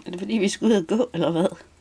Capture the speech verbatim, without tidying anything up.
Er det fordi, vi skal ud og gå, eller hvad?